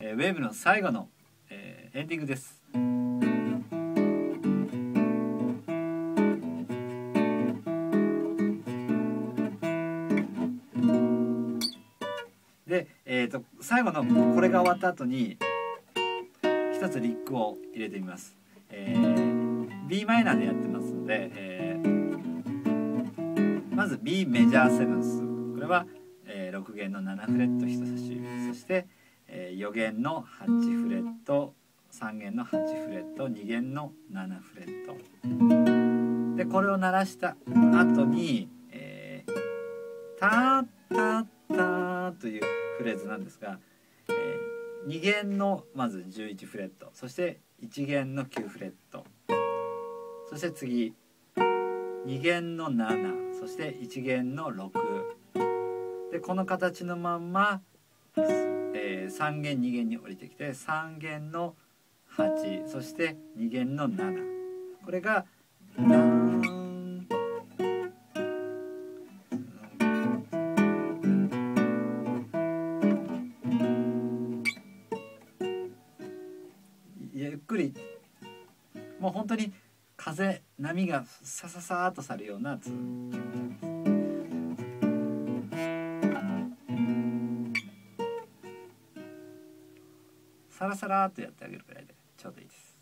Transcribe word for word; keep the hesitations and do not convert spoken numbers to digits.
えー、ウェーブの最後の、えー、エンディングです。で、えーと、最後のこれが終わった後に一つリックを入れてみます。えー、ビーマイナーでやってますので、えー、まず B メジャーセブンス、これは、えー、ろく弦のななフレット人差し指、そして、えー、よ弦のはちフレット、さん弦のはちフレット、に弦のななフレットで、これを鳴らした後に、えー、ターターターというフレーズなんですが、えー、に弦のまずじゅういちフレット、そしていち弦のきゅうフレット、そして次に弦のなな、そしていち弦のろくで、この形のまんま、えー、さん弦に弦に降りてきてさん弦のはち、そしてに弦のなな、これがダーンゆっくり、もう本当に風波がさささーっとさるようなツーン。サラサラーっとやってあげるくらいでちょうどいいです。